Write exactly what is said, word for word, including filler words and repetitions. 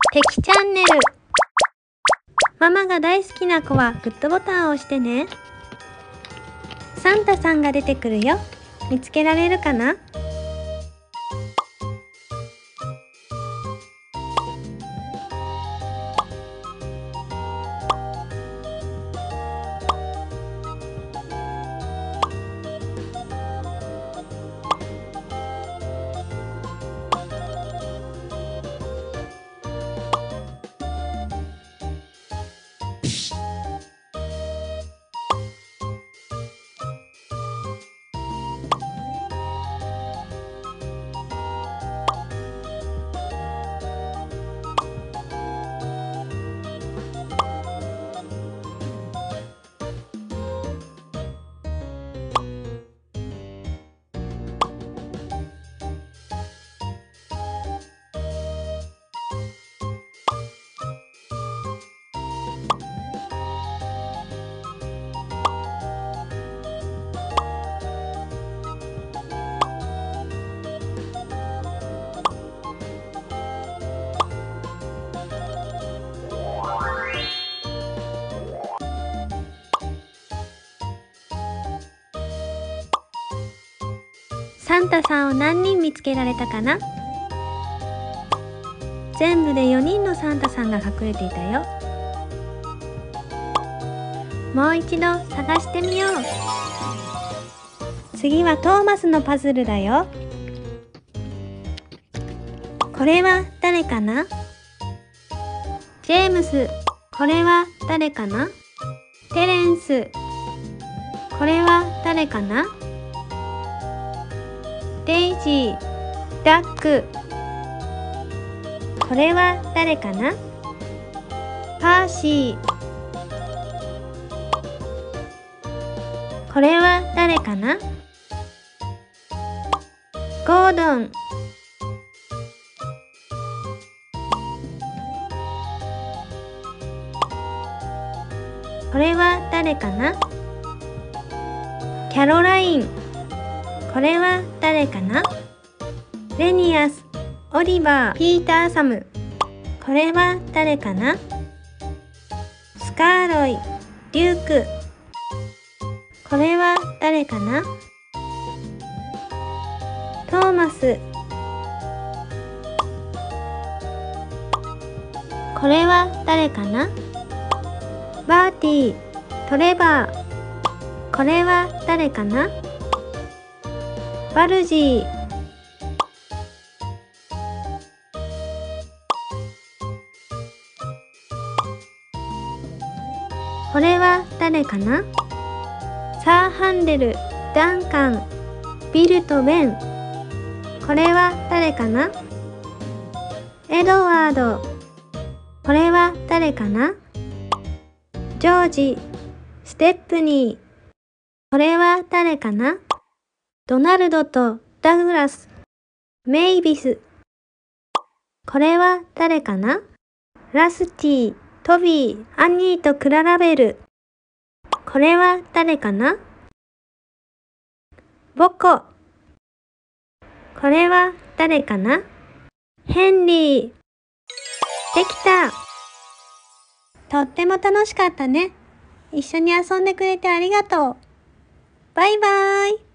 敵チャンネル。ママが大好きな子はグッドボタンを押してね。サンタさんが出てくるよ。見つけられるかな？サンタさんを何人見つけられたかな？全部でよにんのサンタさんが隠れていたよ。もう一度探してみよう。次はトーマスのパズルだよ。これは誰かな？ジェームス、これは誰かな？テレンス、これは誰かな？デイジー、ダック、これは誰かな？パーシー、これは誰かな？ゴードン、これは誰かな？キャロライン、これは誰かな？レニアス、オリバー、ピーターサム、これは誰かな？スカーロイ、デューク、これは誰かな？トーマス、これは誰かな？バーティー、トレバー、これは誰かな？バルジー、これは誰かな？サーハンデル、ダンカン、ビルとベン、これは誰かな？エドワード、これは誰かな？ジョージ、ステップニー、これは誰かな？ドナルドとダグラス、メイビス、これは誰かな？ラスティ、トビー、アニーとクララベル、これは誰かな？ボコ、これは誰かな？ヘンリー、できた！とっても楽しかったね。一緒に遊んでくれてありがとう。バイバーイ。